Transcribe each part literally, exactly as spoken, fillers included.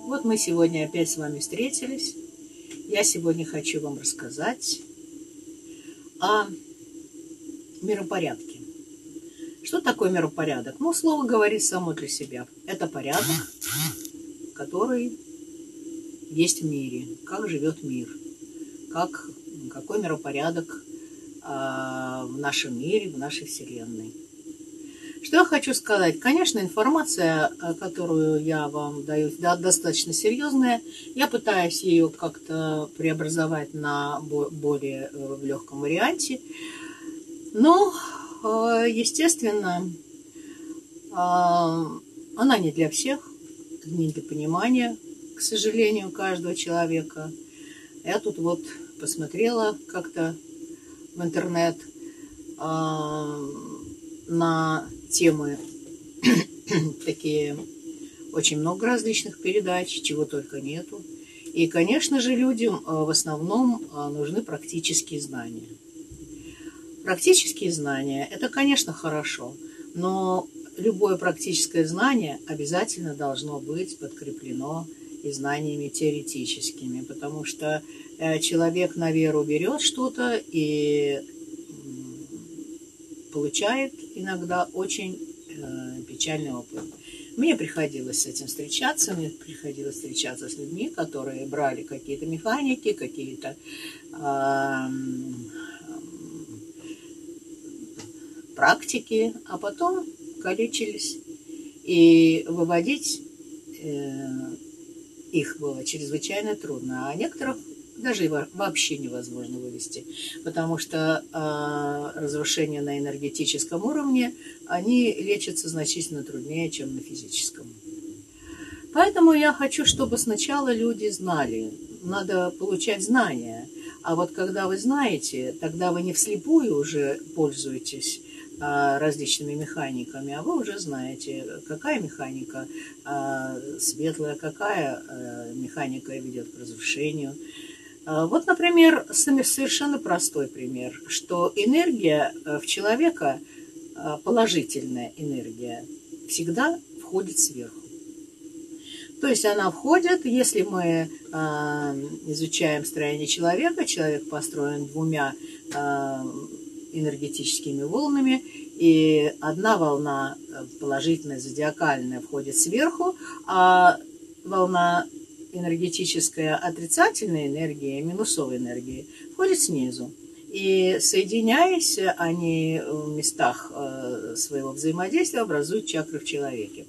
Вот мы сегодня опять с вами встретились. Я сегодня хочу вам рассказать о миропорядке. Что такое миропорядок? Ну, слово говорит само для себя. Это порядок, который есть в мире, как живет мир, как, какой миропорядок а, в нашем мире, в нашей Вселенной. Что я хочу сказать? Конечно, информация, которую я вам даю, да, достаточно серьезная. Я пытаюсь ее как-то преобразовать на более в легком варианте. Но, естественно, она не для всех, не для понимания, к сожалению, каждого человека. Я тут вот посмотрела как-то в интернет на темы такие, очень много различных передач, чего только нету. И, конечно же, людям в основном нужны практические знания. Практические знания – это, конечно, хорошо, но любое практическое знание обязательно должно быть подкреплено и знаниями теоретическими, потому что человек на веру берет что-то и получает иногда очень э, печальный опыт. Мне приходилось с этим встречаться, мне приходилось встречаться с людьми, которые брали какие-то механики, какие-то э, практики, а потом калечились. И выводить э, их было чрезвычайно трудно, а некоторых даже вообще невозможно вывести, потому что э, разрушения на энергетическом уровне, они лечатся значительно труднее, чем на физическом. Поэтому я хочу, чтобы сначала люди знали, надо получать знания, а вот когда вы знаете, тогда вы не вслепую уже пользуетесь э, различными механиками, а вы уже знаете, какая механика э, светлая, какая э, механика ведет к разрушению. Вот, например, совершенно простой пример, что энергия в человека, положительная энергия, всегда входит сверху. То есть она входит, если мы изучаем строение человека, человек построен двумя энергетическими волнами, и одна волна положительная, зодиакальная, входит сверху, а волна энергетическая отрицательная энергия, минусовая энергия, входит снизу. И, соединяясь, они в местах своего взаимодействия образуют чакры в человеке.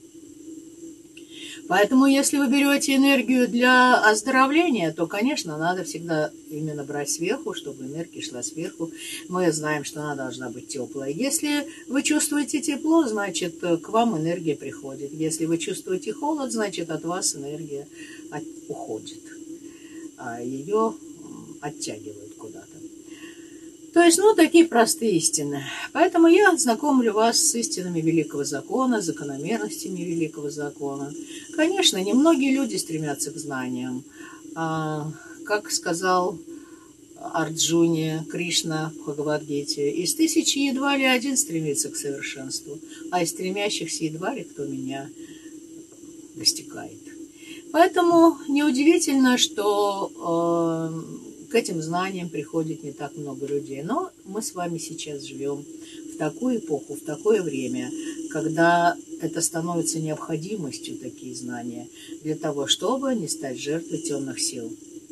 Поэтому, если вы берете энергию для оздоровления, то, конечно, надо всегда именно брать сверху, чтобы энергия шла сверху. Мы знаем, что она должна быть теплая. Если вы чувствуете тепло, значит, к вам энергия приходит. Если вы чувствуете холод, значит, от вас энергия от... уходит. А ее оттягивают куда-то. То есть, ну, такие простые истины. Поэтому я знакомлю вас с истинами великого закона, закономерностями великого закона. Конечно, немногие люди стремятся к знаниям. А, как сказал Арджуне Кришна в Бхагавад-гите, из тысячи едва ли один стремится к совершенству, а из стремящихся едва ли кто меня достигает. Поэтому неудивительно, что э, к этим знаниям приходит не так много людей. Но мы с вами сейчас живем в такую эпоху, в такое время, когда это становится необходимостью, такие знания, для того, чтобы не стать жертвой темных сил.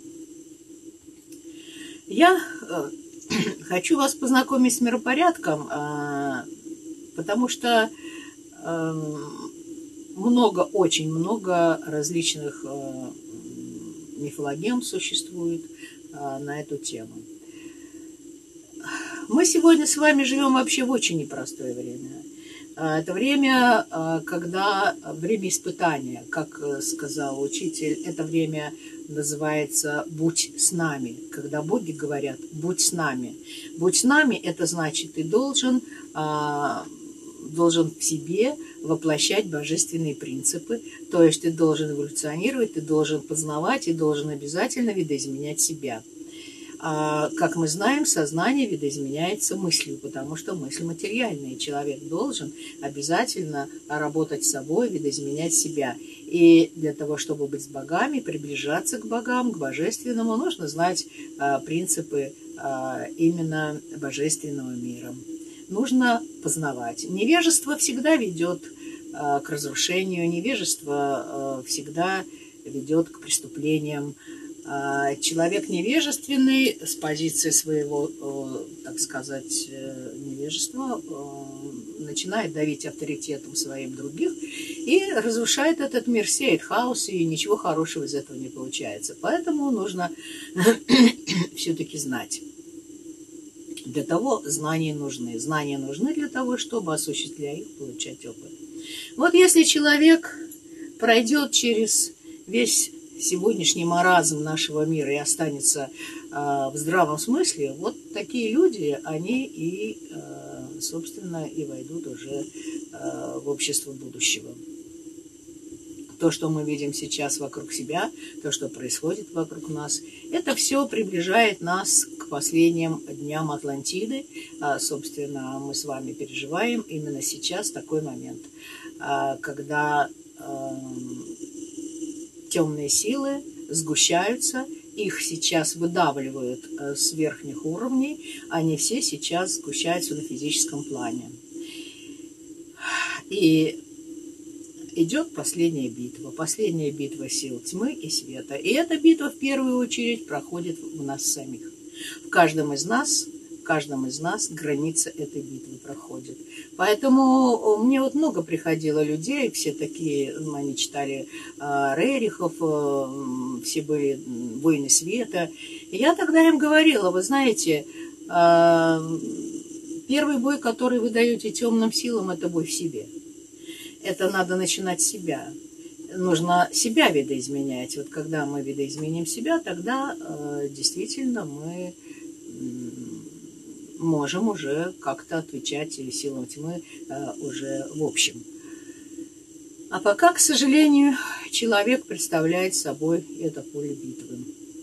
Я э, хочу вас познакомить с миропорядком, э, потому что э, много, очень много различных э, мифологем существует э, на эту тему. Мы сегодня с вами живем вообще в очень непростое время. Это время, когда время испытания, как сказал учитель, это время называется «будь с нами», когда боги говорят «будь с нами». «Будь с нами» – это значит, ты должен, должен в себе воплощать божественные принципы, то есть ты должен эволюционировать, ты должен познавать и должен обязательно видоизменять себя. Как мы знаем, сознание видоизменяется мыслью, потому что мысль материальная. Человек должен обязательно работать с собой, видоизменять себя. И для того, чтобы быть с богами, приближаться к богам, к божественному, нужно знать а, принципы а, именно божественного мира. Нужно познавать. Невежество всегда ведет а, к разрушению, невежество а, всегда ведет к преступлениям. А, человек невежественный с позиции своего, а, так сказать, невежества а, начинает давить авторитетом своим других и разрушает этот мир, сеет хаос, и ничего хорошего из этого не получается. Поэтому нужно все-таки знать. Для того знания нужны. Знания нужны для того, чтобы, осуществляя их, получать опыт. Вот если человек пройдет через весь сегодняшний маразм нашего мира и останется э, в здравом смысле, вот такие люди, они и, э, собственно, и войдут уже э, в общество будущего. То, что мы видим сейчас вокруг себя, то, что происходит вокруг нас, это все приближает нас к последним дням Атлантиды. А, собственно, мы с вами переживаем именно сейчас такой момент, а, когда а, темные силы сгущаются, их сейчас выдавливают а, с верхних уровней, они все сейчас сгущаются на физическом плане. И идет последняя битва, последняя битва сил тьмы и света. И эта битва в первую очередь проходит в нас самих. В каждом из нас, в каждом из нас граница этой битвы проходит. Поэтому мне вот много приходило людей, все такие, они читали э, Рерихов, э, все были «Войны света». И я тогда им говорила, вы знаете, э, первый бой, который вы даете темным силам, это бой в себе. Это надо начинать с себя. Нужно себя видоизменять. Вот когда мы видоизменим себя, тогда э, действительно мы э, можем уже как-то отвечать силам тьмы э, уже в общем. А пока, к сожалению, человек представляет собой это поле битвы.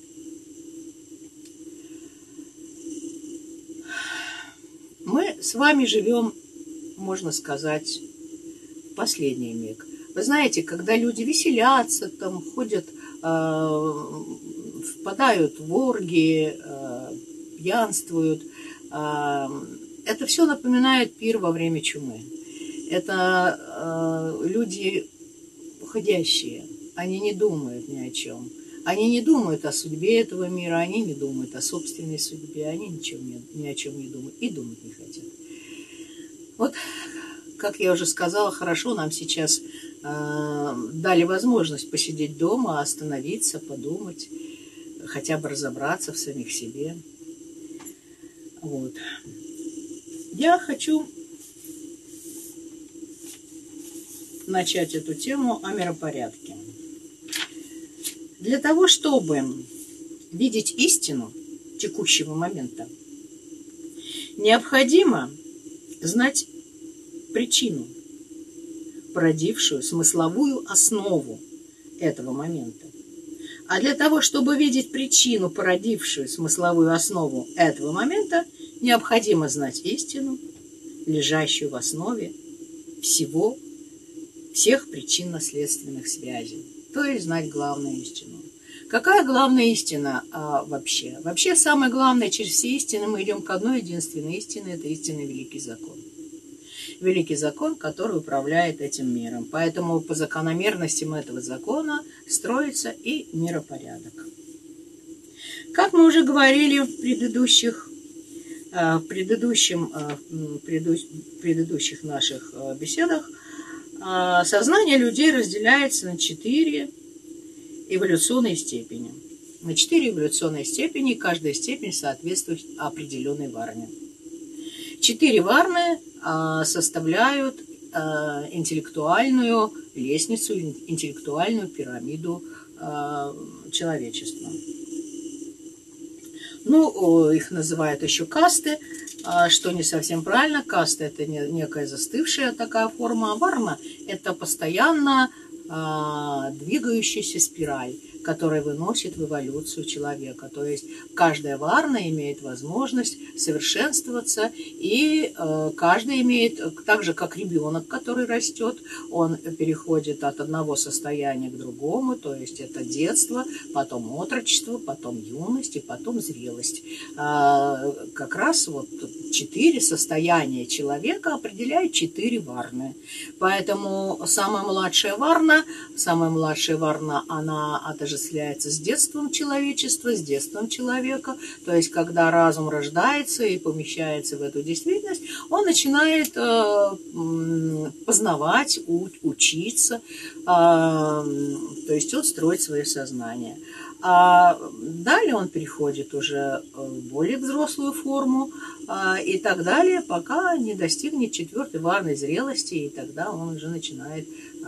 Мы с вами живем, можно сказать, последний миг. Вы знаете, когда люди веселятся, там ходят, э, впадают в оргии, э, пьянствуют, э, это все напоминает пир во время чумы. Это э, люди уходящие, они не думают ни о чем. Они не думают о судьбе этого мира, они не думают о собственной судьбе, они ничего не, ни о чем не думают и думать не хотят. Вот, как я уже сказала, хорошо нам сейчас э, дали возможность посидеть дома, остановиться, подумать, хотя бы разобраться в самих себе. Вот. Я хочу начать эту тему о миропорядке. Для того, чтобы видеть истину текущего момента, необходимо знать причину, породившую смысловую основу этого момента. А для того, чтобы видеть причину, породившую смысловую основу этого момента, необходимо знать истину, лежащую в основе всего, всех причинно-следственных связей. То есть знать главную истину. Какая главная истина а, вообще? Вообще, самое главное, через все истины мы идем к одной единственной истине, это истинный великий закон. Великий закон, который управляет этим миром. Поэтому по закономерностям этого закона строится и миропорядок. Как мы уже говорили в предыдущих, в предыдущем, в предыдущих наших беседах, сознание людей разделяется на четыре эволюционные степени. На четыре эволюционные степени, каждая степень соответствует определенной варне. Четыре варны составляют интеллектуальную лестницу, интеллектуальную пирамиду человечества. Ну, их называют еще касты, что не совсем правильно. Каста – это некая застывшая такая форма, а варна – это постоянно двигающаяся спираль. который выносит в эволюцию человека. То есть каждая варна имеет возможность совершенствоваться, и э, каждый имеет, так же как ребенок, который растет, он переходит от одного состояния к другому, то есть это детство, потом отрочество, потом юность и потом зрелость. А, как раз вот четыре состояния человека определяют четыре варны. Поэтому самая младшая варна, самая младшая варна, она отождествляется с детством человечества, с детством человека. То есть, когда разум рождается и помещается в эту действительность, он начинает э, познавать, у, учиться, э, то есть он строит свое сознание. А далее он переходит уже в более взрослую форму и так далее, пока не достигнет четвертой варной зрелости, и тогда он уже начинает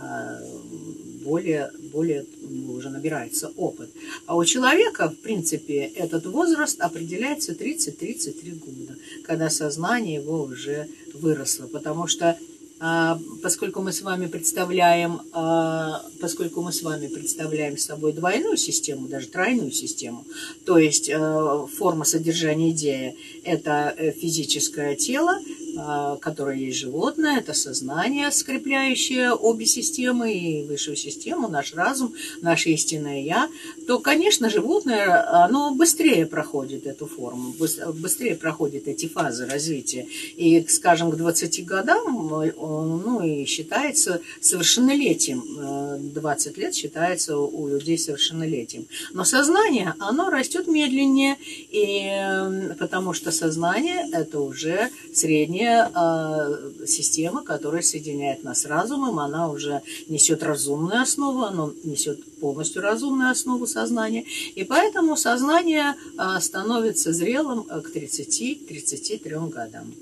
более, более уже набирается опыт. А у человека, в принципе, этот возраст определяется тридцать-тридцать три года, когда сознание его уже выросло, потому что поскольку мы с вами представляем, поскольку мы с вами представляем собой двойную систему, даже тройную систему, то есть форма содержания идеи – это физическое тело, которое есть животное, это сознание, скрепляющее обе системы, и высшую систему, наш разум, наше истинное «я», то, конечно, животное, оно быстрее проходит эту форму, быстрее проходит эти фазы развития. И, скажем, к двадцати годам, ну, и считается совершеннолетием, двадцать лет считается у людей совершеннолетием. Но сознание, оно растет медленнее, и, потому что сознание – это уже средняя система, которая соединяет нас с разумом, она уже несет разумную основу, она несет полностью разумную основу сознания, и поэтому сознание становится зрелым к тридцати-тридцати трём годам.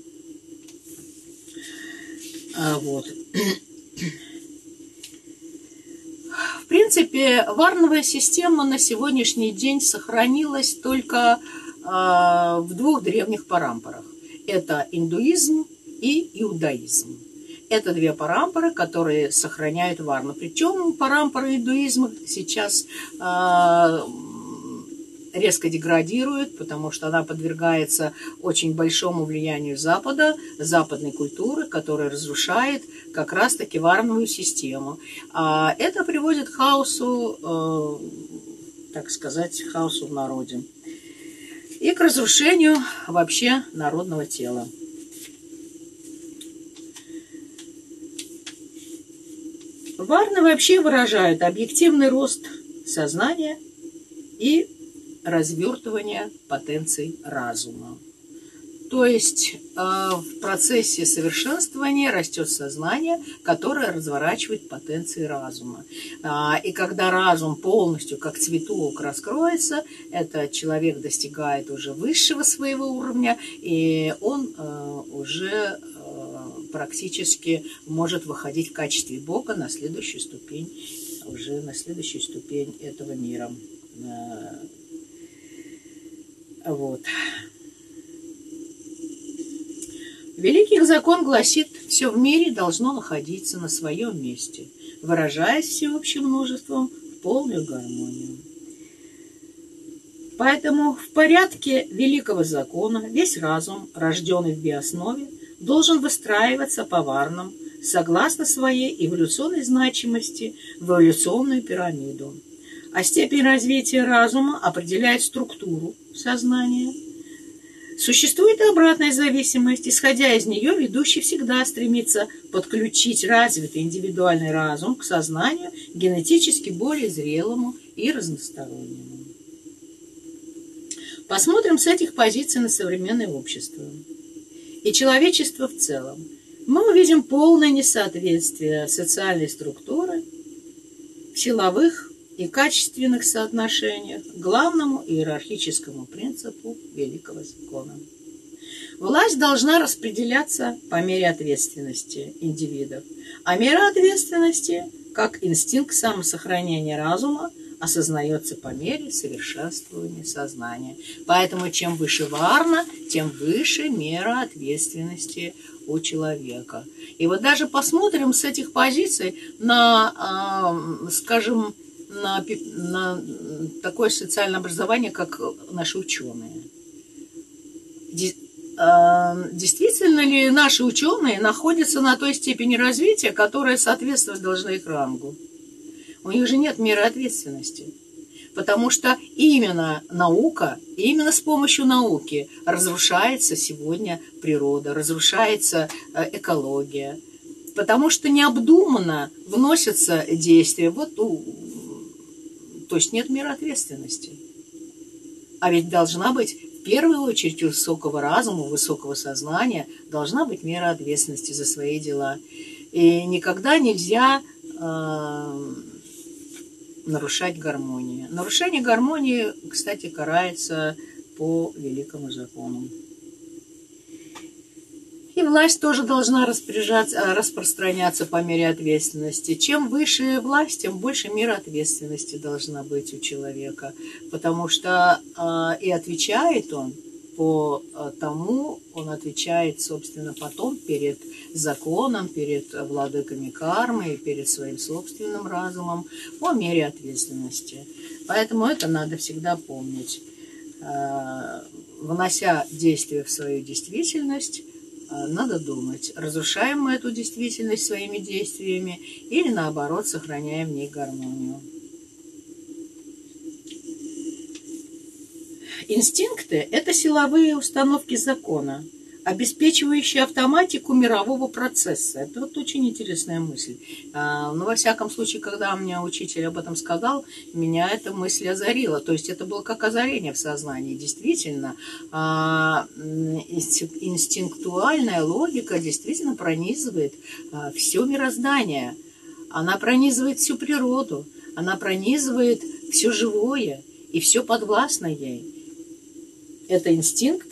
Вот. В принципе, варновая система на сегодняшний день сохранилась только в двух древних парампорах. Это индуизм и иудаизм. Это две парампоры, которые сохраняют варну. Причем парампора индуизма сейчас э, резко деградирует, потому что она подвергается очень большому влиянию Запада, западной культуры, которая разрушает как раз-таки варновую систему. А это приводит к хаосу, э, так сказать, хаосу в народе. И к разрушению вообще народного тела. Варны вообще выражают объективный рост сознания и развертывание потенций разума. То есть э, в процессе совершенствования растет сознание, которое разворачивает потенции разума. А, и когда разум полностью, как цветок, раскроется, этот человек достигает уже высшего своего уровня, и он э, уже э, практически может выходить в качестве Бога на следующую ступень, уже на следующую ступень этого мира. Вот. Великий закон гласит, все в мире должно находиться на своем месте, выражаясь всеобщим множеством в полную гармонию. Поэтому в порядке великого закона весь разум, рожденный в биоснове, должен выстраиваться по варнам, согласно своей эволюционной значимости, в эволюционную пирамиду. А степень развития разума определяет структуру сознания. Существует и обратная зависимость. Исходя из нее, ведущий всегда стремится подключить развитый индивидуальный разум к сознанию генетически более зрелому и разностороннему. Посмотрим с этих позиций на современное общество и человечество в целом. Мы увидим полное несоответствие социальной структуры в силовых и качественных соотношениях главному иерархическому принципу великого закона. Власть должна распределяться по мере ответственности индивидов, а мера ответственности, как инстинкт самосохранения разума, осознается по мере совершенствования сознания. Поэтому чем выше варна, тем выше мера ответственности у человека. И вот даже посмотрим с этих позиций на, скажем, на, на такое социальное образование, как наши ученые. Действительно ли наши ученые находятся на той степени развития, которая соответствовать должна их рангу? У них же нет меры ответственности. Потому что именно наука, именно с помощью науки разрушается сегодня природа, разрушается экология. Потому что необдуманно вносятся действия. Вот, то есть нет меры ответственности. А ведь должна быть, в первую очередь, у высокого разума, у высокого сознания, должна быть мера ответственности за свои дела. И никогда нельзя э, нарушать гармонию. Нарушение гармонии, кстати, карается по великому закону. И власть тоже должна распоряжаться, распространяться по мере ответственности. Чем выше власть, тем больше мера ответственности должна быть у человека. Потому что э, и отвечает он по тому, он отвечает, собственно, потом перед законом, перед владыками кармы и перед своим собственным разумом по мере ответственности. Поэтому это надо всегда помнить. Э, внося действие в свою действительность, надо думать, разрушаем мы эту действительность своими действиями или, наоборот, сохраняем в ней гармонию. Инстинкты – это силовые установки закона, обеспечивающие автоматику мирового процесса. Это вот очень интересная мысль. Но, во всяком случае, когда мне учитель об этом сказал, меня эта мысль озарила. То есть это было как озарение в сознании. Действительно, инстинктуальная логика действительно пронизывает все мироздание. Она пронизывает всю природу, она пронизывает все живое и все подвластно ей. Это инстинкт,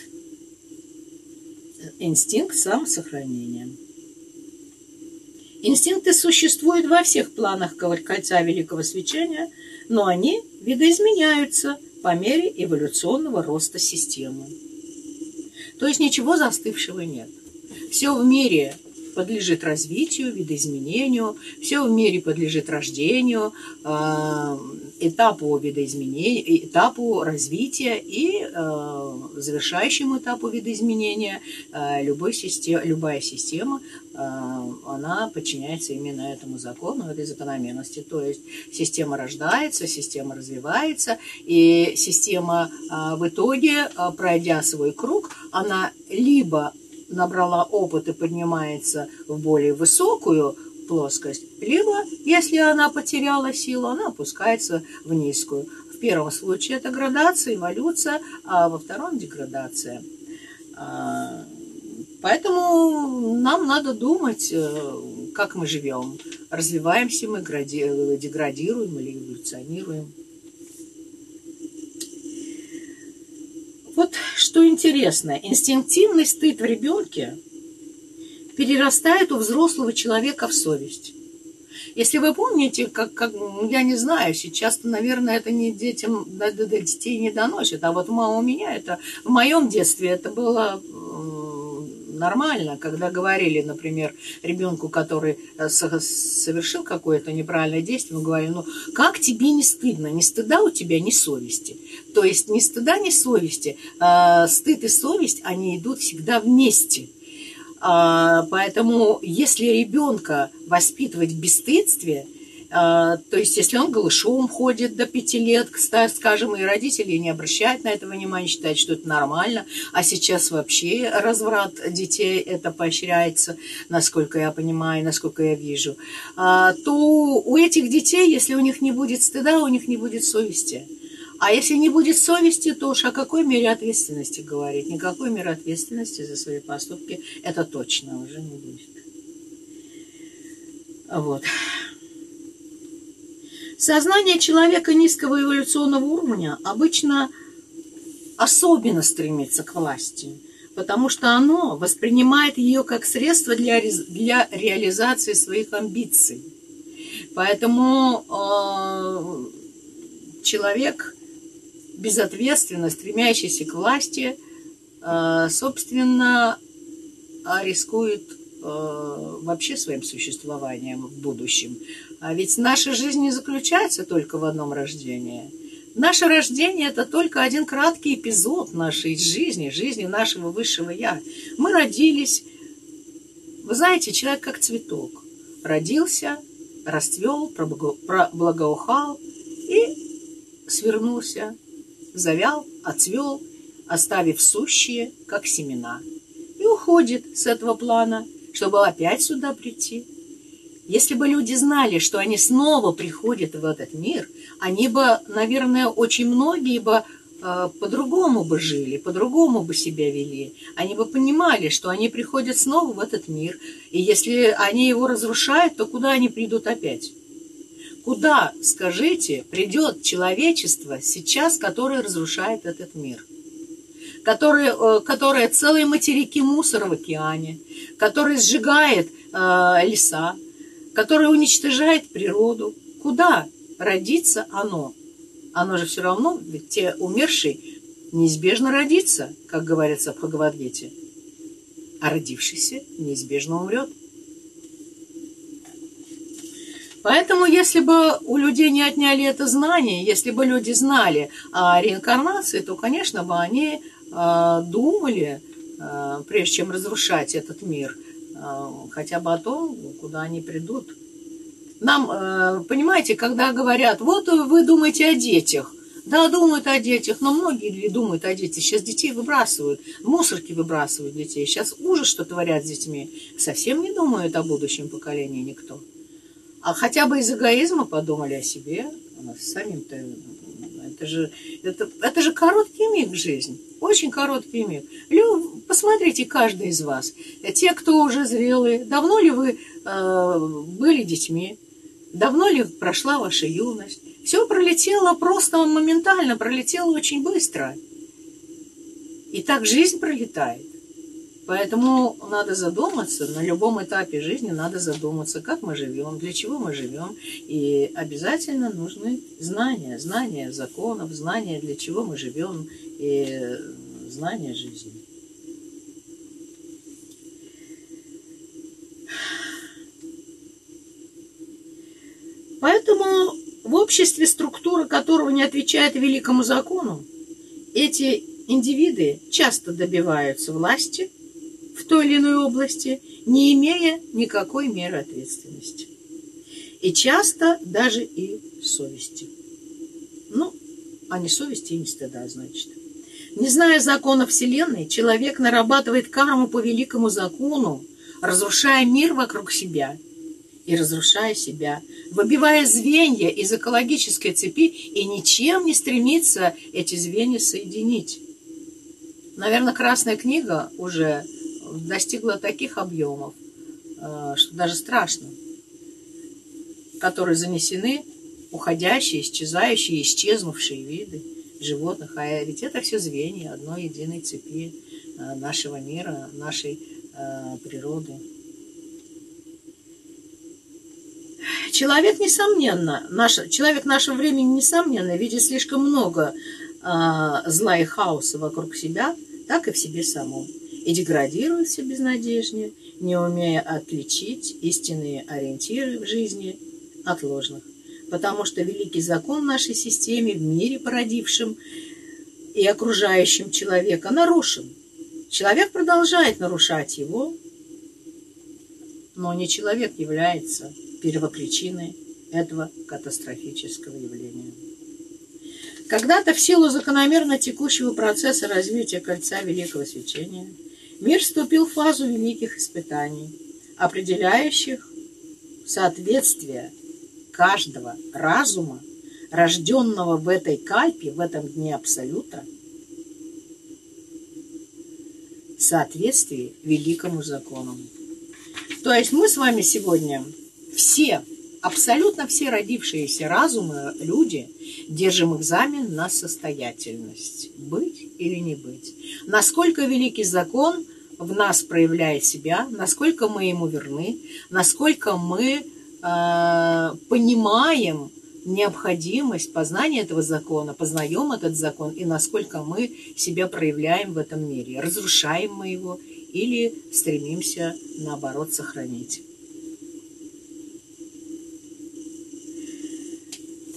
инстинкт самосохранения. Инстинкты существуют во всех планах кольца великого свечения, но они видоизменяются по мере эволюционного роста системы. То есть ничего застывшего нет. Все в мире подлежит развитию, видоизменению, все в мире подлежит рождению, этапу видоизменения, этапу развития и завершающему этапу видоизменения. Любой система, любая система, она подчиняется именно этому закону, этой закономерности. То есть система рождается, система развивается, и система в итоге, пройдя свой круг, она либо набрала опыт и поднимается в более высокую плоскость, либо, если она потеряла силу, она опускается в низкую. В первом случае это градация, эволюция, а во втором деградация. Поэтому нам надо думать, как мы живем. Развиваемся мы, деградируем или эволюционируем. Вот что интересно, инстинктивный стыд в ребенке перерастает у взрослого человека в совесть. Если вы помните, как, как я не знаю, сейчас-то, наверное, это не детям, до, до детей не доносят, а вот у меня это, в моем детстве это было нормально, когда говорили, например, ребенку, который совершил какое-то неправильное действие, мы говорили, ну, как тебе не стыдно? Ни стыда у тебя, ни совести. То есть ни стыда, ни совести. А, стыд и совесть, они идут всегда вместе. А, поэтому если ребенка воспитывать в бесстыдстве, а, то есть если он голышом ходит до пяти лет, скажем, и родители не обращают на это внимания, считают, что это нормально, а сейчас вообще разврат детей это поощряется, насколько я понимаю, насколько я вижу, а, то у этих детей, если у них не будет стыда, у них не будет совести. А если не будет совести, то уж о какой мере ответственности говорить? Никакой меры ответственности за свои поступки это точно уже не будет. Вот. Сознание человека низкого эволюционного уровня обычно особенно стремится к власти, потому что оно воспринимает ее как средство для, для реализации своих амбиций. Поэтому э, человек безответственно стремящийся к власти, э, собственно, рискует вообще своим существованием в будущем. А ведь наша жизнь не заключается только в одном рождении. Наше рождение – это только один краткий эпизод нашей жизни, жизни нашего высшего «Я». Мы родились, вы знаете, человек как цветок. Родился, расцвел, проблагоухал и свернулся, завял, отцвел, оставив сущие, как семена. И уходит с этого плана, чтобы опять сюда прийти. Если бы люди знали, что они снова приходят в этот мир, они бы, наверное, очень многие бы э, по-другому бы жили, по-другому бы себя вели. Они бы понимали, что они приходят снова в этот мир. И если они его разрушают, то куда они придут опять? Куда, скажите, придет человечество сейчас, которое разрушает этот мир? Которое, э, которое целые материки мусора в океане, которое сжигает э, леса, которое уничтожает природу. Куда родится оно? Оно же все равно, ведь те умершие неизбежно родится, как говорится в Бхагавад-гите, а родившийся неизбежно умрет. Поэтому, если бы у людей не отняли это знание, если бы люди знали о реинкарнации, то, конечно бы, они э, думали, э, прежде чем разрушать этот мир, хотя бы о том, куда они придут. Нам, понимаете, когда говорят, вот вы думаете о детях. Да, думают о детях, но многие думают о детях. Сейчас детей выбрасывают, мусорки выбрасывают детей. Сейчас ужас, что творят с детьми. Совсем не думают о будущем поколении никто. А хотя бы из эгоизма подумали о себе. Самим-то это же, это, это же короткий миг жизни. Очень короткий миг. Лю, посмотрите, каждый из вас. Те, кто уже зрелые, давно ли вы э, были детьми? Давно ли прошла ваша юность? Все пролетело просто моментально, пролетело очень быстро. И так жизнь пролетает. Поэтому надо задуматься, на любом этапе жизни надо задуматься, как мы живем, для чего мы живем. И обязательно нужны знания, знания законов, знания, для чего мы живем, и знания жизни. Поэтому в обществе, структура которого не отвечает великому закону, эти индивиды часто добиваются власти в той или иной области, не имея никакой меры ответственности. И часто даже и совести. Ну, а не совести и не стыда, значит. Не зная закона Вселенной, человек нарабатывает карму по великому закону, разрушая мир вокруг себя и разрушая себя, выбивая звенья из экологической цепи и ничем не стремится эти звенья соединить. Наверное, Красная книга уже достигла таких объемов, что даже страшно, которые занесены уходящие, исчезающие, исчезнувшие виды животных. А ведь это все звенья одной единой цепи нашего мира, нашей природы. Человек, несомненно, наш, человек нашего времени, несомненно, видит слишком много зла и хаоса вокруг себя, так и в себе самом. И деградирует все безнадежнее, не умея отличить истинные ориентиры в жизни от ложных. Потому что великий закон в нашей системе, в мире, породившем и окружающем человека, нарушен. Человек продолжает нарушать его, но не человек является первопричиной этого катастрофического явления. Когда-то в силу закономерно текущего процесса развития кольца Великого Свечения мир вступил в фазу великих испытаний, определяющих соответствие каждого разума, рожденного в этой кальпе, в этом дне Абсолюта, соответствии великому закону. То есть мы с вами сегодня все, абсолютно все родившиеся разумы, люди, держим экзамен на состоятельность. Быть или не быть. Насколько великий закон в нас проявляет себя, насколько мы ему верны, насколько мы э, понимаем необходимость познания этого закона, познаем этот закон, и насколько мы себя проявляем в этом мире. Разрушаем мы его или стремимся, наоборот, сохранить.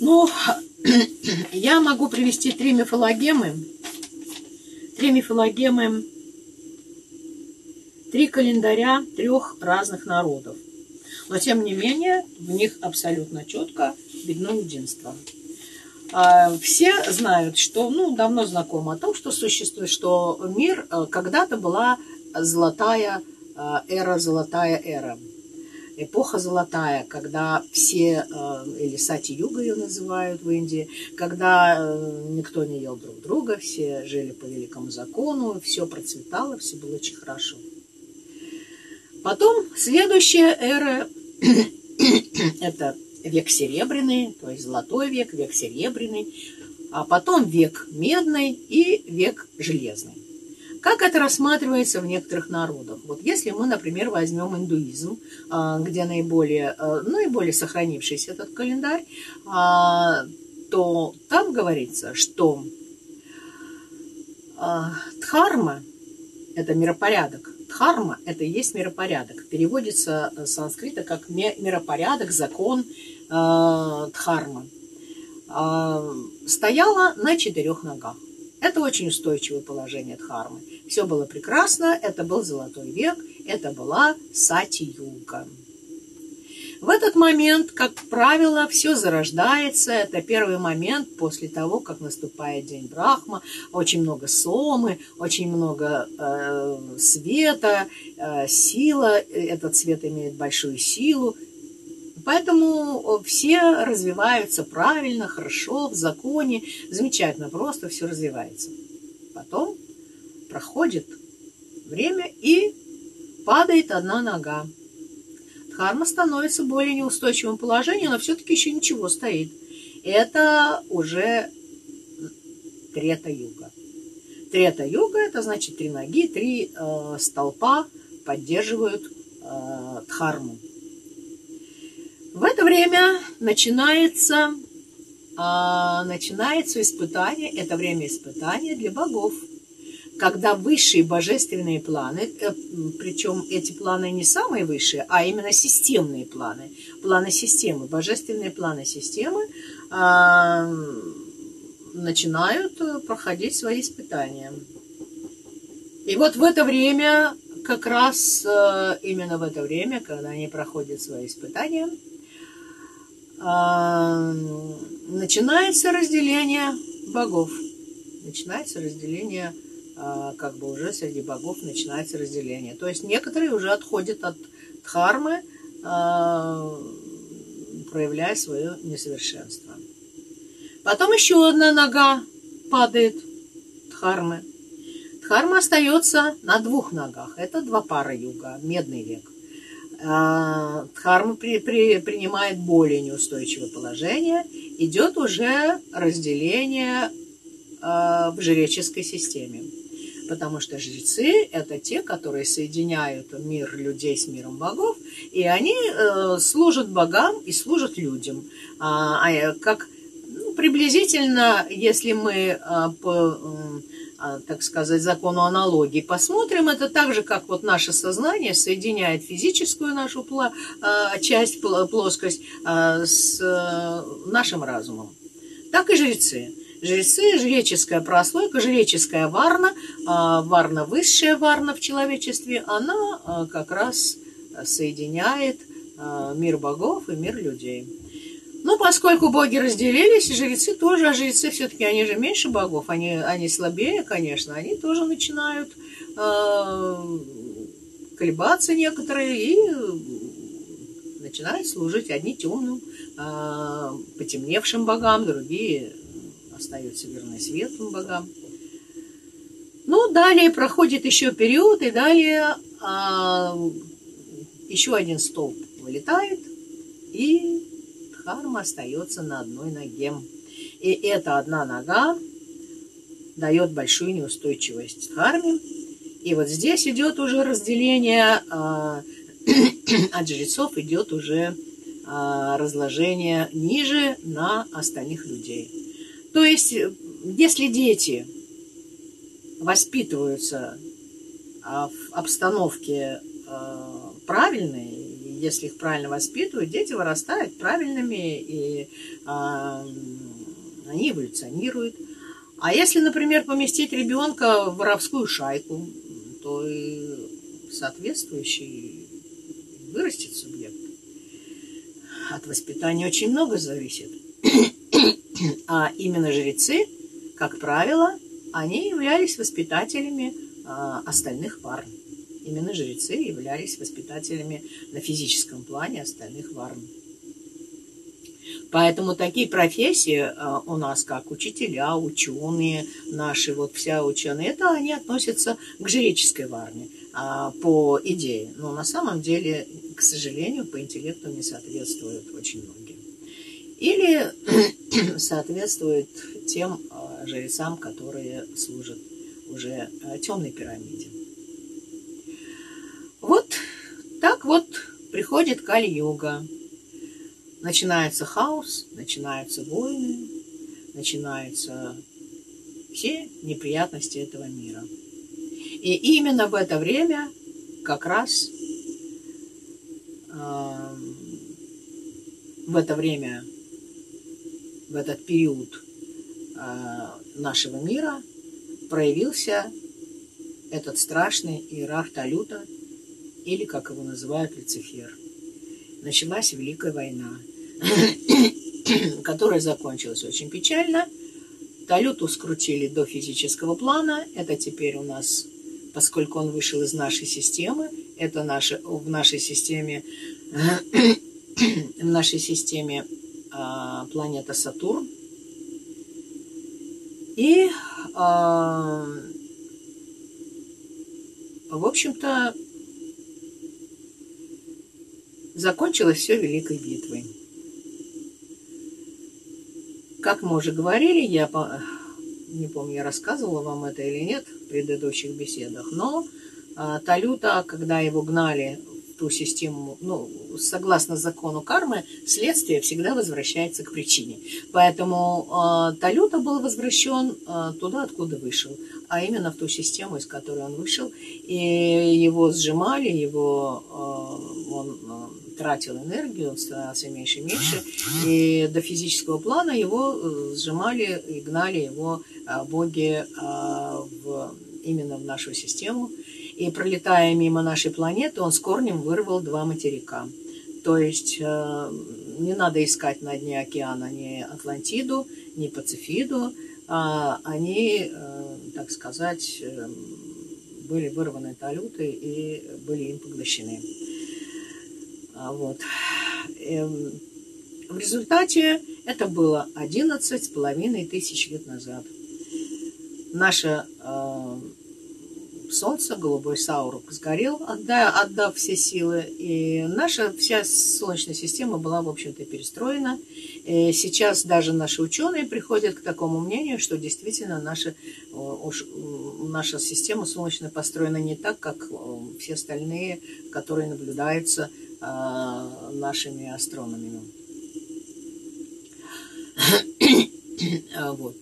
Ну, я могу привести три мифологемы, три мифологемы, три календаря трех разных народов. Но, тем не менее, в них абсолютно четко видно единство. Все знают, что, ну, давно знакомо о том, что существует, что мир когда-то была золотая эра, золотая эра. Эпоха золотая, когда все, или Сати-юга ее называют в Индии, когда никто не ел друг друга, все жили по великому закону, все процветало, все было очень хорошо. Потом следующая эра – это век серебряный, то есть золотой век, век серебряный, а потом век медный и век железный. Как это рассматривается в некоторых народах? Вот если мы, например, возьмем индуизм, где наиболее, наиболее сохранившийся этот календарь, то там говорится, что дхарма – это миропорядок. Дхарма – это и есть миропорядок. Переводится с санскрита как миропорядок, закон, дхарма. Стояла на четырех ногах. Это очень устойчивое положение дхармы. Все было прекрасно, это был золотой век, это была Сати-юга. В этот момент, как правило, все зарождается. Это первый момент после того, как наступает день Брахма. Очень много сомы, очень много э, света, э, сила. Этот свет имеет большую силу. Поэтому все развиваются правильно, хорошо, в законе. Замечательно, просто все развивается. Потом проходит время и падает одна нога. Дхарма становится в более неустойчивом положении, но все-таки еще ничего стоит. Это уже Трета-юга. Трета-юга – это значит три ноги, три э, столпа поддерживают э, дхарму. В это время начинается, э, начинается испытание, это время испытания для богов. Когда высшие божественные планы, причем эти планы не самые высшие, а именно системные планы, планы системы, божественные планы системы начинают проходить свои испытания. И вот в это время, как раз именно в это время, когда они проходят свои испытания, начинается разделение богов, начинается разделение как бы уже среди богов начинается разделение. То есть некоторые уже отходят от дхармы, проявляя свое несовершенство. Потом еще одна нога падает дхармы. Дхарма остается на двух ногах. Это два пара юга, медный век. Дхарма при, при, принимает более неустойчивое положение. Идет уже разделение в жреческой системе. Потому что жрецы – это те, которые соединяют мир людей с миром богов, и они э, служат богам и служат людям. А, а, как ну, приблизительно, если мы а, по, а, так сказать, закону аналогии посмотрим, это так же, как вот наше сознание соединяет физическую нашу пло, а, часть, плоскость а, с а, нашим разумом, так и жрецы. Жрецы, жреческая прослойка, жреческая варна, варна, высшая варна в человечестве, она как раз соединяет мир богов и мир людей. Но поскольку боги разделились, жрецы тоже, а жрецы все-таки, они же меньше богов, они, они слабее, конечно, они тоже начинают э, колебаться некоторые и начинают служить одни темным, э, потемневшим богам, другие остаются верны светлым богам. Ну, далее проходит еще период, и далее а, еще один столб вылетает, и дхарма остается на одной ноге. И эта одна нога дает большую неустойчивость дхарме. И вот здесь идет уже разделение, а, от жрецов идет уже а, разложение ниже на остальных людей. То есть, если дети воспитываются в обстановке правильной, если их правильно воспитывают, дети вырастают правильными, и а, они эволюционируют. А если, например, поместить ребенка в воровскую шайку, то и соответствующий вырастет субъект. От воспитания очень много зависит. А именно жрецы, как правило, они являлись воспитателями а, остальных варн. Именно жрецы являлись воспитателями на физическом плане остальных варн. Поэтому такие профессии а, у нас, как учителя, ученые, наши, вот вся ученые, это они относятся к жреческой варне а, по идее. Но на самом деле, к сожалению, по интеллекту не соответствуют очень многие. Или соответствует тем а, жрецам, которые служат уже а, темной пирамиде. Вот так вот приходит Кали-юга. Начинается хаос, начинаются войны, начинаются все неприятности этого мира. И именно в это время как раз э, в это время, в этот период э, нашего мира проявился этот страшный иерарх Талюта, или, как его называют, Люцифер. Началась Великая война, которая закончилась очень печально. Талюту скрутили до физического плана. Это теперь у нас, поскольку он вышел из нашей системы, это наше, в нашей системе, в нашей системе а, планета Сатурн. И, а, в общем-то, закончилось все великой битвой. Как мы уже говорили, я не помню, я рассказывала вам это или нет в предыдущих беседах, но а, Талюта, когда его гнали в ту систему, ну, согласно закону кармы, следствие всегда возвращается к причине. Поэтому а, Талюта был возвращен а, туда, откуда вышел, а именно в ту систему, из которой он вышел, и его сжимали, его а, он а, тратил энергию, он становился меньше и меньше, и до физического плана его сжимали и гнали его боги в, именно в нашу систему. И пролетая мимо нашей планеты, он с корнем вырвал два материка. То есть не надо искать на дне океана ни Атлантиду, ни Пацифиду, а они, так сказать, были вырваны Талютой и были им поглощены. Вот. В результате это было одиннадцать с половиной тысяч лет назад. Наше э, Солнце, голубой Саурук, сгорел, отдав, отдав все силы, и наша вся Солнечная система была, в общем-то, перестроена. И сейчас даже наши ученые приходят к такому мнению, что действительно наша, уж, наша система Солнечная построена не так, как все остальные, которые наблюдаются нашими астрономами. Вот.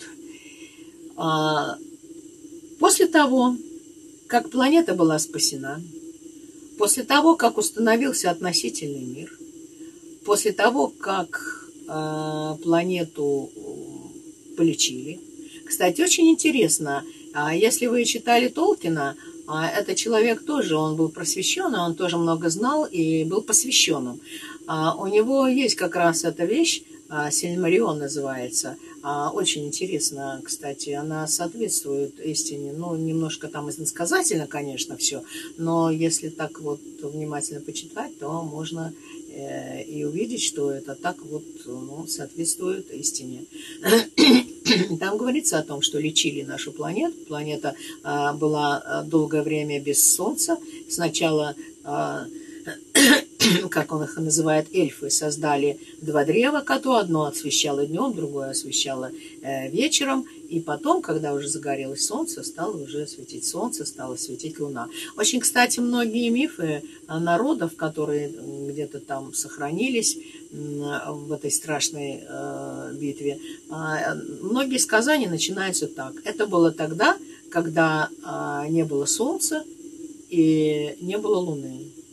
После того, как планета была спасена, после того, как установился относительный мир, после того, как планету полечили. Кстати, очень интересно, если вы читали Толкина, А этот человек тоже, он был просвещенный, он тоже много знал и был посвященным. А у него есть как раз эта вещь, Сильмарион называется. А очень интересно, кстати, она соответствует истине. Ну, немножко там иносказательно, конечно, все, но если так вот внимательно почитать, то можно э, и увидеть, что это так вот, ну, соответствует истине. Там говорится о том, что лечили нашу планету. Планета а, была долгое время без Солнца. Сначала, а, как он их называет, эльфы создали два древа коту. Одно освещало днем, другое освещало э, вечером. И потом, когда уже загорелось Солнце, стало уже светить Солнце, стала светить Луна. Очень, кстати, многие мифы народов, которые где-то там сохранились в этой страшной э, битве, э, многие сказания начинаются так. Это было тогда, когда э, не было Солнца и не было Луны.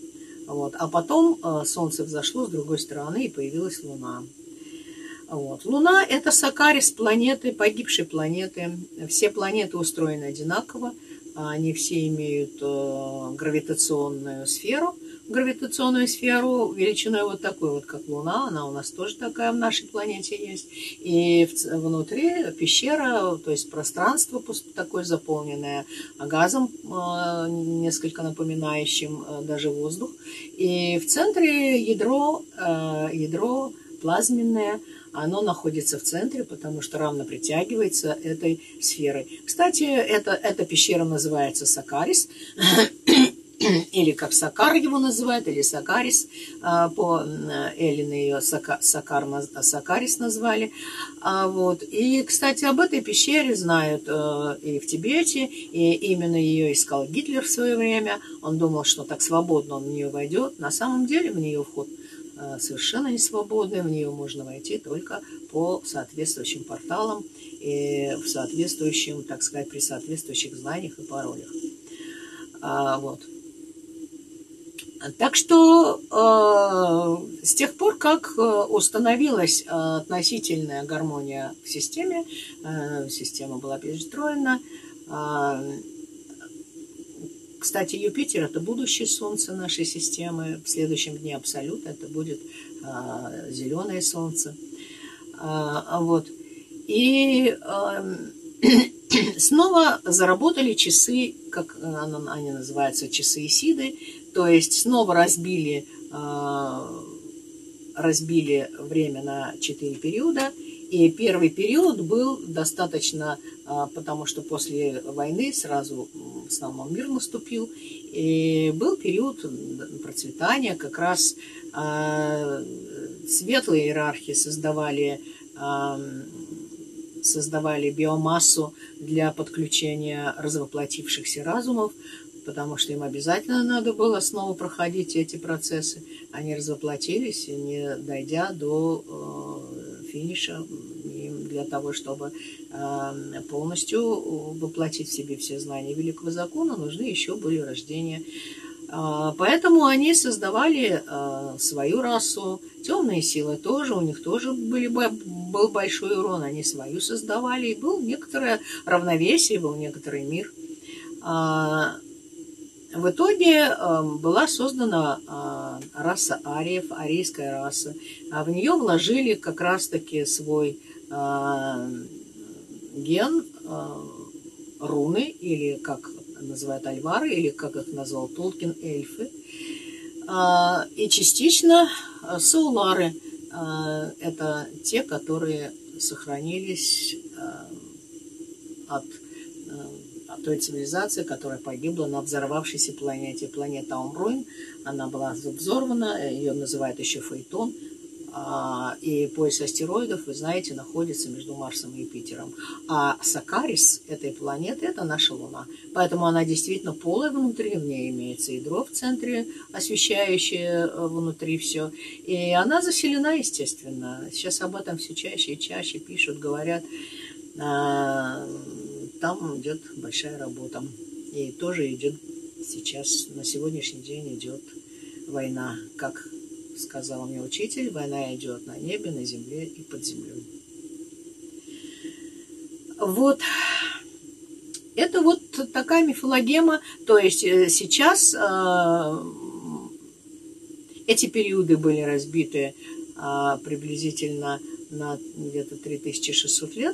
Вот. А потом э, Солнце взошло с другой стороны, и появилась Луна. Вот. Луна – это Сакарис планеты, погибшей планеты. Все планеты устроены одинаково. Они все имеют э, гравитационную сферу. Гравитационную сферу величиной вот такой вот, как Луна. Она у нас тоже такая в нашей планете есть. И в, внутри пещера, то есть пространство такое заполненное газом, э, несколько напоминающим э, даже воздух. И в центре ядро, э, ядро плазменное. Оно находится в центре, потому что равно притягивается этой сферой. Кстати, это, эта пещера называется Сакарис, или как Сакар его называют, или Сакарис. По Эллин ее Сакар, Сакарис назвали. Вот. И, кстати, об этой пещере знают и в Тибете, и именно ее искал Гитлер в свое время. Он думал, что так свободно он в нее войдет. На самом деле в нее вход совершенно не свободны, в нее можно войти только по соответствующим порталам и в соответствующем, так сказать, при соответствующих знаниях и паролях. А, вот. Так что э, с тех пор, как установилась относительная гармония в системе, э, система была перестроена. Э, Кстати, Юпитер – это будущее Солнце нашей системы. В следующем дне Абсолют это будет а, зеленое Солнце. А, вот. И а, снова заработали часы, как они называются, часы Исиды. То есть снова разбили, а, разбили время на четыре периода. И первый период был достаточно, потому что после войны сразу в основном мир наступил, и был период процветания, как раз светлые иерархи создавали, создавали биомассу для подключения развоплотившихся разумов, потому что им обязательно надо было снова проходить эти процессы. Они развоплотились, не дойдя до финиша, для того, чтобы э, полностью воплотить в себе все знания великого закона, нужны еще были рождения. Э, поэтому они создавали э, свою расу. Темные силы тоже, у них тоже были, был большой урон, они свою создавали, и был некоторое равновесие, был некоторый мир. Э, в итоге э, была создана э, раса ариев, арийская раса. А в нее вложили как раз-таки свой ген, руны, или как называют альвары, или как их назвал Толкин, эльфы, и частично саулары. Это те, которые сохранились от, от той цивилизации, которая погибла на взорвавшейся планете. Планета Омруин, она была взорвана, ее называют еще Фейтон. И пояс астероидов, вы знаете, находится между Марсом и Юпитером. А Сакарис этой планеты – это наша Луна. Поэтому она действительно полая внутри, в ней имеется ядро в центре, освещающее внутри все. И она заселена, естественно. Сейчас об этом все чаще и чаще пишут, говорят. Там идет большая работа. И тоже идет сейчас, на сегодняшний день идет война, как сказал мне учитель, война идет на небе, на земле и под землей. Вот. Это вот такая мифологема. То есть сейчас э, эти периоды были разбиты э, приблизительно на где-то три тысячи шестьсот лет.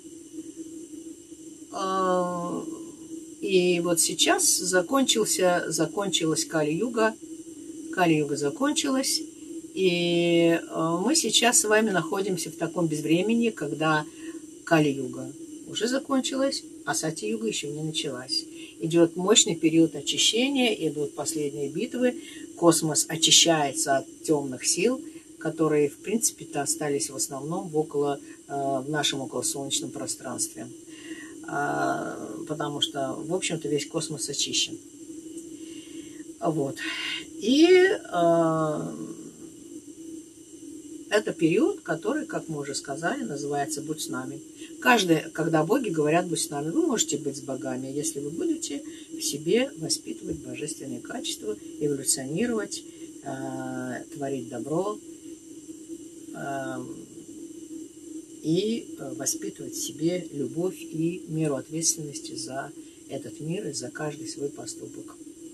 Э, и вот сейчас закончился, закончилась Кали-юга. Кали-юга закончилась. И мы сейчас с вами находимся в таком безвремени, когда Кали-юга уже закончилась, а Сати-юга еще не началась. Идет мощный период очищения, идут последние битвы, космос очищается от темных сил, которые, в принципе-то, остались в основном в, около, в нашем околосолнечном пространстве. Потому что, в общем-то, весь космос очищен. Вот. И это период, который, как мы уже сказали, называется «Будь с нами». Каждый, когда боги говорят «Будь с нами», вы можете быть с богами, если вы будете в себе воспитывать божественные качества, эволюционировать э, творить добро э, и воспитывать в себе любовь и меру ответственности за этот мир и за каждый свой поступок.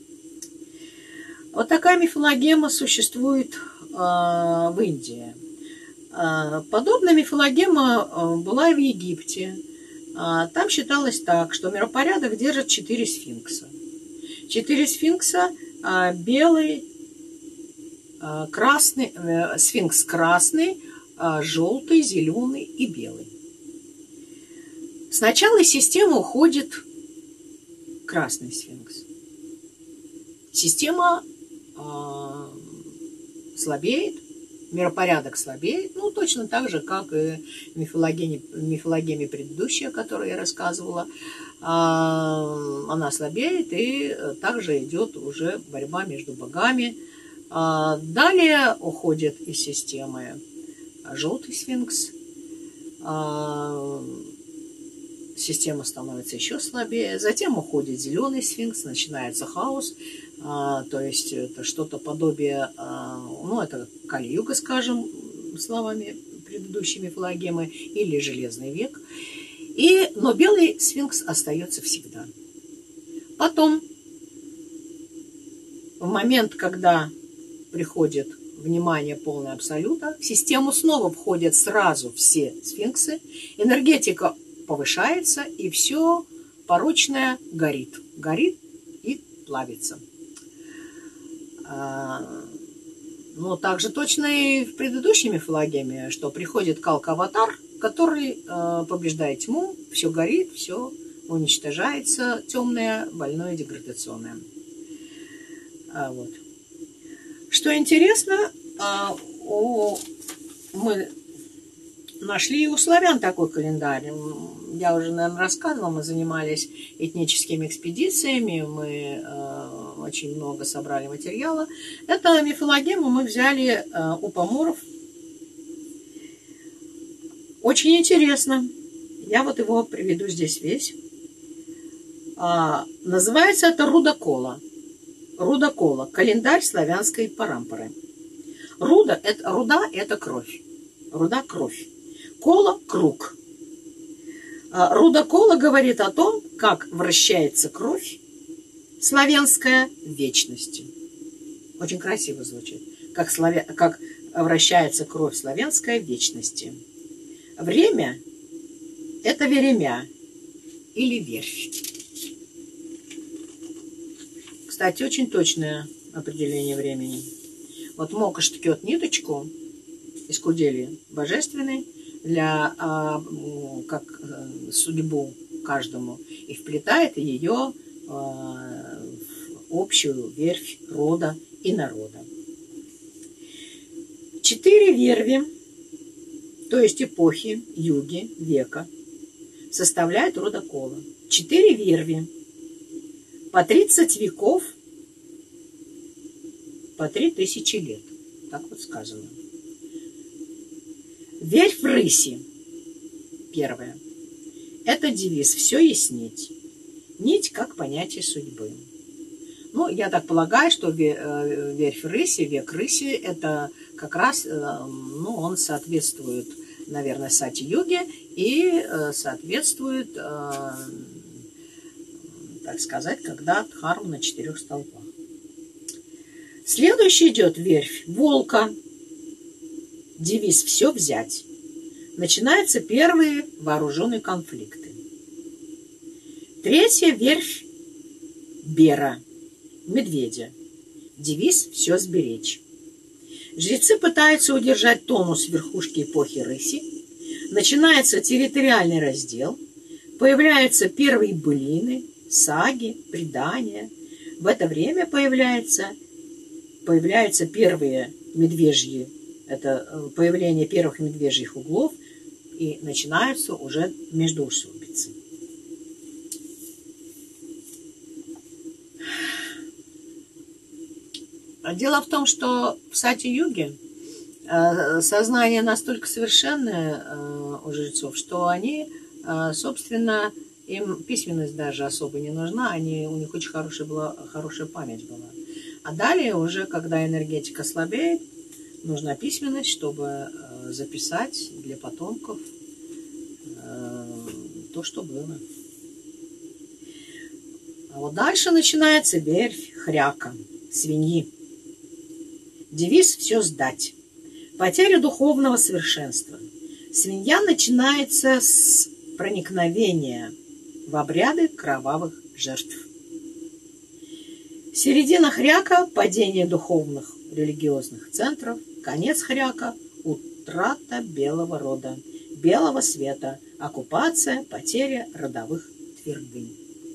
Вот такая мифологема существует э, в Индии. Э, подобная мифологема э, была и в Египте. Э, там считалось так, что миропорядок держат четыре сфинкса. Четыре сфинкса э, белый, э, красный, э, сфинкс красный, э, желтый, зеленый и белый. Сначала из системы уходит красный сфинкс. Система э, слабеет, миропорядок слабеет, ну, точно так же, как и в мифологеме, мифологеме предыдущей, о которой я рассказывала. Э, она слабеет, и также идет уже борьба между богами. Э, далее уходит из системы желтый сфинкс. Э, Система становится еще слабее. Затем уходит зеленый сфинкс, начинается хаос. А, то есть это что-то подобие, а, ну, это Кали-юга, скажем, словами предыдущей мифологемы, или Железный век. И, но белый сфинкс остается всегда. Потом, в момент, когда приходит внимание полное абсолюта, в систему снова входят сразу все сфинксы, энергетика повышается, и все порочное горит. Горит и плавится. Но также точно и в предыдущей мифологеме, что приходит Калка-аватар, который побеждает тьму, все горит, все уничтожается, темное, больное, деградационное. Вот. Что интересно, мы нашли и у славян такой календарь. Я уже, наверное, рассказывала, мы занимались этническими экспедициями, мы э, очень много собрали материала. Это мифологему мы взяли э, у поморов. Очень интересно. Я вот его приведу здесь весь. А, называется это Руда-кола. Руда-кола. Календарь славянской парампоры. Руда – это, руда – это кровь. Руда – кровь. Кола – круг. Руда-кола говорит о том, как вращается кровь славянская в вечности. Очень красиво звучит. Как, славя... как вращается кровь славянская в вечности. Время – это веремя или верфь. Кстати, очень точное определение времени. Вот мокаш ткет ниточку из кудели божественной для а, как судьбу каждому и вплетает ее а, в общую верфь рода и народа. Четыре верви, то есть эпохи, юги, века, составляют Руда-кола. Четыре верви, по тридцать веков, по три тысячи лет. Так вот сказано. Верь в рыси. Первое. Это девиз «Все есть нить». Нить как понятие судьбы. Ну, я так полагаю, что верь в рыси, век рыси, это как раз, ну, он соответствует, наверное, сати-юге и соответствует, так сказать, когда дхарма на четырех столпах. Следующий идет верфь волка. Девиз «Все взять». Начинаются первые вооруженные конфликты. Третья верфь бера, медведя. Девиз «Все сберечь». Жрецы пытаются удержать тонус верхушки эпохи рыси. Начинается территориальный раздел. Появляются первые былины, саги, предания. В это время появляются, появляются первые медвежьи. Это появление первых медвежьих углов, и начинаются уже междоусобицы. Дело в том, что в сати-юге сознание настолько совершенное у жрецов, что они, собственно, им письменность даже особо не нужна, они, у них очень хорошая, была, хорошая память была. А далее уже, когда энергетика слабеет, нужна письменность, чтобы записать для потомков то, что было. А вот дальше начинается верфь хряка, свиньи. Девиз «все сдать». Потеря духовного совершенства. Свинья начинается с проникновения в обряды кровавых жертв. Середина хряка – падение духовных религиозных центров, конец хряка – утрата белого рода, белого света, оккупация, потеря родовых твердынь.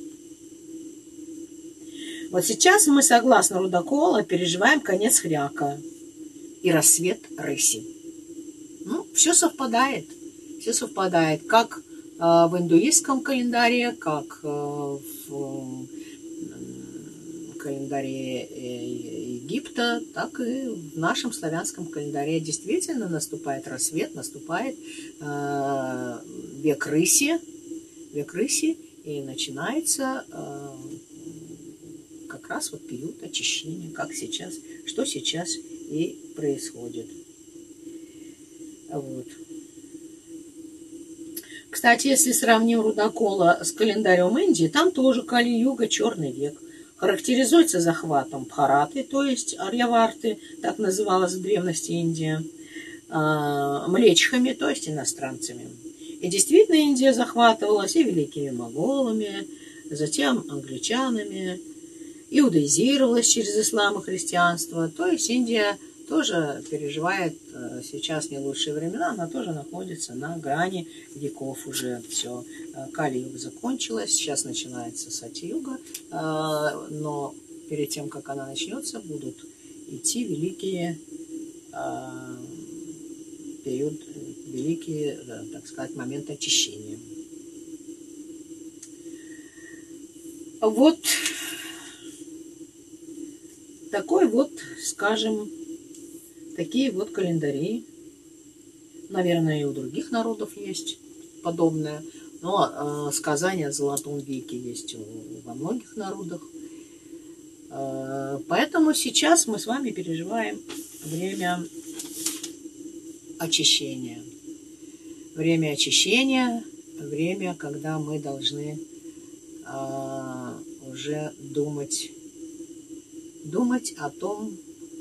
Вот сейчас мы, согласно Рудокола, переживаем конец хряка и рассвет рыси. Ну, все совпадает. Все совпадает. Как э, в индуистском календаре, как э, в э, календаре э, Египта, так и в нашем славянском календаре. Действительно наступает рассвет, наступает э, век рыси, век рыси, и начинается э, как раз вот период очищения, как сейчас, что сейчас и происходит. Вот. Кстати, если сравним Рудокола с календарем Индии, там тоже Кали-юга, черный век. Характеризуется захватом Бхараты, то есть Арьяварты, так называлась в древности Индия, млечхами, то есть иностранцами. И действительно Индия захватывалась и великими моголами, затем англичанами, иудаизировалась через ислам и христианство. То есть Индия тоже переживает сейчас не лучшие времена, она тоже находится на грани веков уже. Все, Кали-юга закончилась, сейчас начинается Сати-юга, но перед тем, как она начнется, будут идти великие период, великие, так сказать, моменты очищения. Вот такой вот, скажем, такие вот календари. Наверное, и у других народов есть подобное. Но э, сказания о Золотом веке есть во многих народах. Э, поэтому сейчас мы с вами переживаем время очищения. Время очищения, время, когда мы должны э, уже думать, думать о том,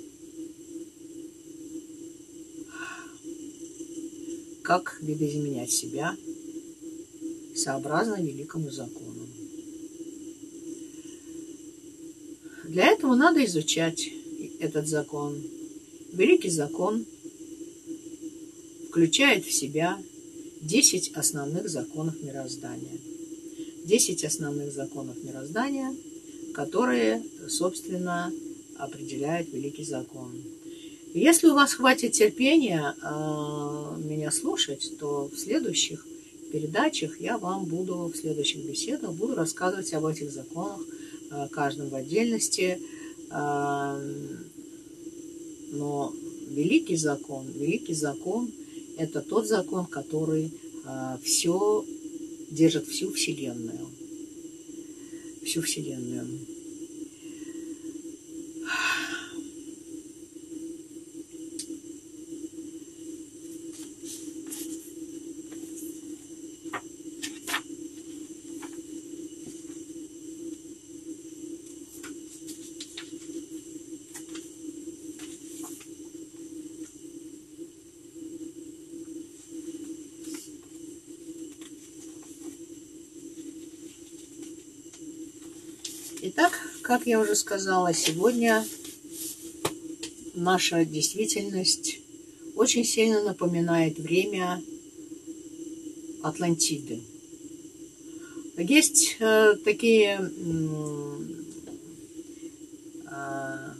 как видоизменять себя сообразно великому закону. Для этого надо изучать этот закон. Великий закон включает в себя десять основных законов мироздания. десять основных законов мироздания, которые, собственно, определяют великий закон. Если у вас хватит терпения э, меня слушать, то в следующих передачах я вам буду, в следующих беседах буду рассказывать об этих законах, э, каждом в отдельности. Э, но великий закон, великий закон – это тот закон, который э, все держит всю Вселенную. Всю Вселенную. Итак, как я уже сказала, сегодня наша действительность очень сильно напоминает время Атлантиды. Есть э, такие э,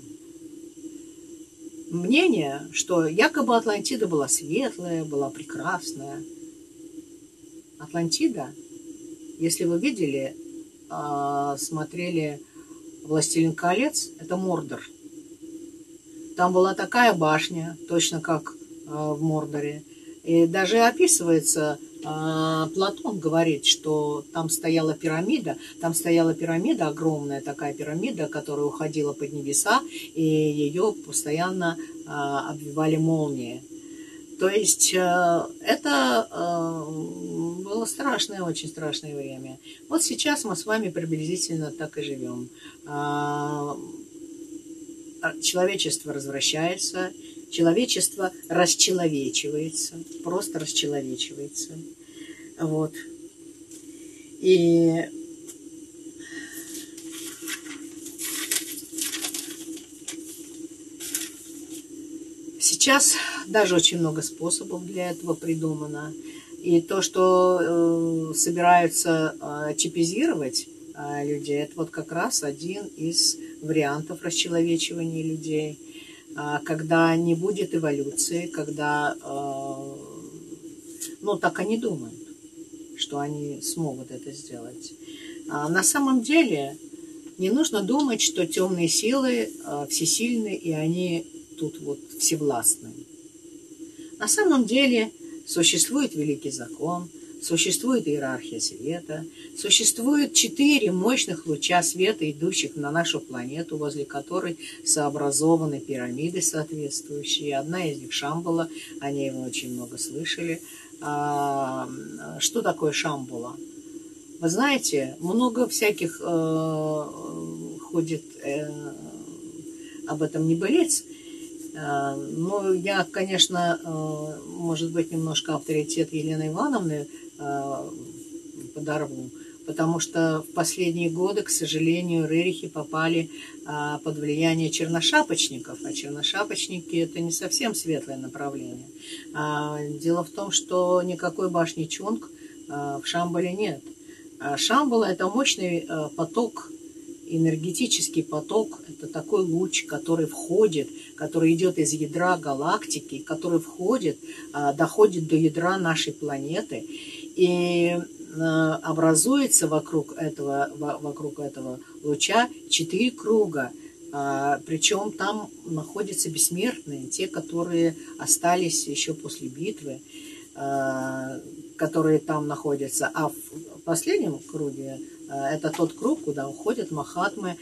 мнения, что якобы Атлантида была светлая, была прекрасная. Атлантида, если вы видели, смотрели «Властелин колец», это Мордор. Там была такая башня, точно как в Мордоре. И даже описывается Платон говорит, что там стояла пирамида, там стояла пирамида, огромная такая пирамида, которая уходила под небеса, и ее постоянно обвивали молнии. То есть это было страшное, очень страшное время. Вот сейчас мы с вами приблизительно так и живем. Человечество развращается, человечество расчеловечивается, просто расчеловечивается. Вот. И сейчас даже очень много способов для этого придумано. И то, что э, собираются э, чипизировать э, людей, это вот как раз один из вариантов расчеловечивания людей. Э, когда не будет эволюции, когда, э, ну так они думают, что они смогут это сделать. А на самом деле не нужно думать, что темные силы э, всесильны, и они тут вот всевластны. На самом деле существует великий закон, существует иерархия света, существует четыре мощных луча света, идущих на нашу планету, возле которой сообразованы пирамиды соответствующие. Одна из них Шамбала, о ней вы очень много слышали. А, что такое Шамбала? Вы знаете, много всяких э, ходит э, об этом небылиц. Но я, конечно, может быть, немножко авторитет Елены Ивановны подорву, потому что в последние годы, к сожалению, рерихи попали под влияние черношапочников, а черношапочники – это не совсем светлое направление. Дело в том, что никакой башни Чунг в Шамбале нет. Шамбала – это мощный поток, энергетический поток, это такой луч, который входит, который идет из ядра галактики, который входит, доходит до ядра нашей планеты и образуется вокруг этого, вокруг этого луча четыре круга. Причем там находятся бессмертные, те, которые остались еще после битвы, которые там находятся. А в последнем круге это тот круг, куда уходят махатмы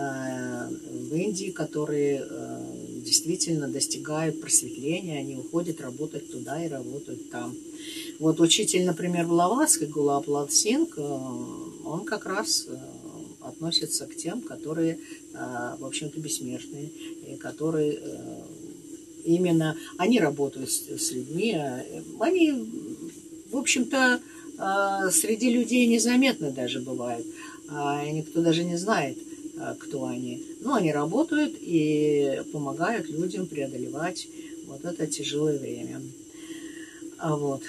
в Индии, которые действительно достигают просветления, они уходят работать туда и работают там. Вот учитель, например, Блаватской, Гулаб Лал Синг, он как раз относится к тем, которые, в общем-то, бессмертные, и которые именно, они работают с, с людьми, они, в общем-то, среди людей незаметно даже бывают. Никто даже не знает, кто они. Но они работают и помогают людям преодолевать вот это тяжелое время. Вот.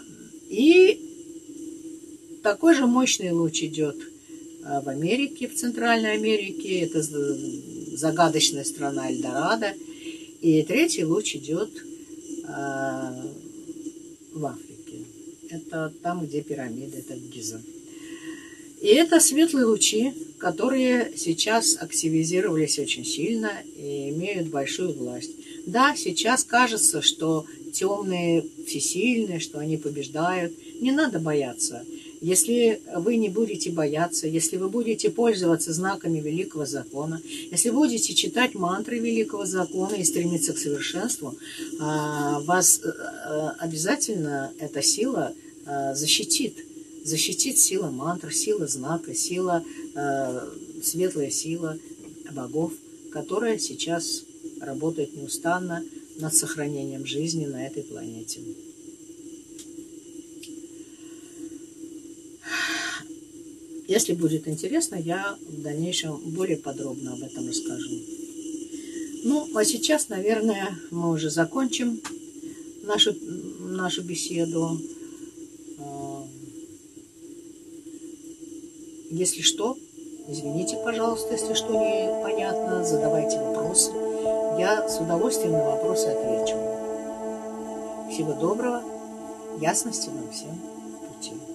И такой же мощный луч идет в Америке, в Центральной Америке. Это загадочная страна Эльдорадо. И третий луч идет в Африке. Это там, где пирамиды, это Гиза. И это светлые лучи, которые сейчас активизировались очень сильно и имеют большую власть. Да, сейчас кажется, что темные всесильные, что они побеждают. Не надо бояться. Если вы не будете бояться, если вы будете пользоваться знаками Великого Закона, если будете читать мантры Великого Закона и стремиться к совершенству, вас обязательно эта сила защитит. Защитит сила мантр, сила знака, сила, светлая сила богов, которая сейчас работает неустанно над сохранением жизни на этой планете. Если будет интересно, я в дальнейшем более подробно об этом расскажу. Ну, а сейчас, наверное, мы уже закончим нашу, нашу беседу. Если что, извините, пожалуйста, если что непонятно, задавайте вопросы. Я с удовольствием на вопросы отвечу. Всего доброго, ясности вам всем в пути.